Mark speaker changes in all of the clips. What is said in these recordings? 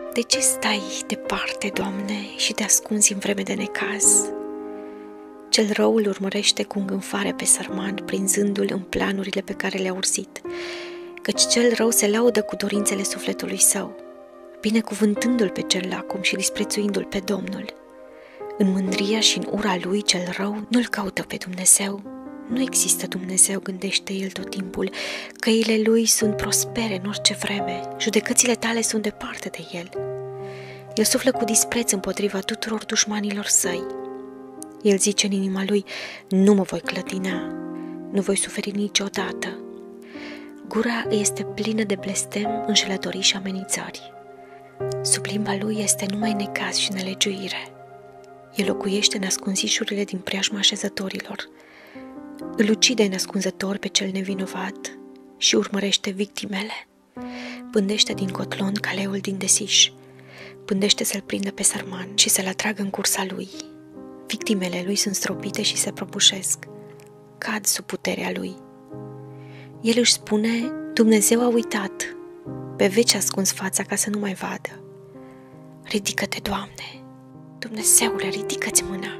Speaker 1: De ce stai departe, Doamne, și te ascunzi în vreme de necaz? Cel rău îl urmărește cu îngânfare pe sărman, prinzându-l în planurile pe care le-a ursit, căci cel rău se laudă cu dorințele sufletului său, binecuvântându-l pe cel lacom și disprețuindu-l pe Domnul. În mândria și în ura lui, cel rău nu-l caută pe Dumnezeu. Nu există Dumnezeu, gândește el tot timpul, căile lui sunt prospere în orice vreme, judecățile tale sunt departe de el. El suflă cu dispreț împotriva tuturor dușmanilor săi. El zice în inima lui, nu mă voi clătina, nu voi suferi niciodată. Gura îi este plină de blestem, înșelătorii și amenințări. Sub limba lui este numai necaz și nelegiuire. El locuiește în ascunzișurile din preajma așezătorilor. Îl ucide înascunzător pe cel nevinovat și urmărește victimele. Pândește din cotlon caleul din desiș. Pândește să-l prindă pe sărman și să-l atragă în cursa lui. Victimele lui sunt stropite și se prăbușesc. Cad sub puterea lui. El își spune, Dumnezeu a uitat. Pe veci a ascuns fața ca să nu mai vadă. Ridică-te, Doamne! Dumnezeule, ridică-ți mâna!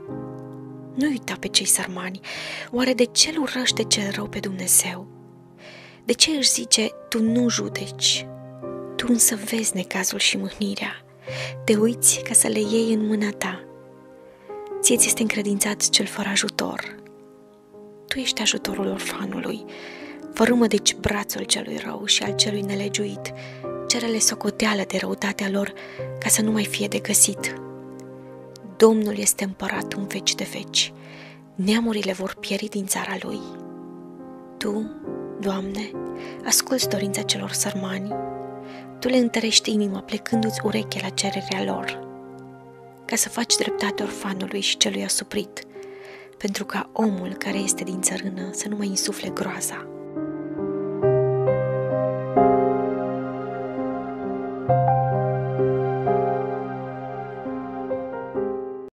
Speaker 1: Nu uita pe cei sărmani. Oare de ce îl urăște cel rău pe Dumnezeu? De ce își zice, tu nu judeci? Tu însă vezi necazul și mâhnirea. Te uiți ca să le iei în mâna ta. Ție ți este încredințat cel fără ajutor. Tu ești ajutorul orfanului. Fărâmă deci brațul celui rău și al celui nelegiuit. Cere-le socoteală de răutatea lor ca să nu mai fie de găsit. Domnul este împărat în veci de veci. Neamurile vor pieri din țara lui. Tu, Doamne, asculți dorința celor sărmani. Tu le întărești inima plecându-ți ureche la cererea lor, ca să faci dreptate orfanului și celui asuprit, pentru ca omul care este din țărână să nu mai insufle groaza.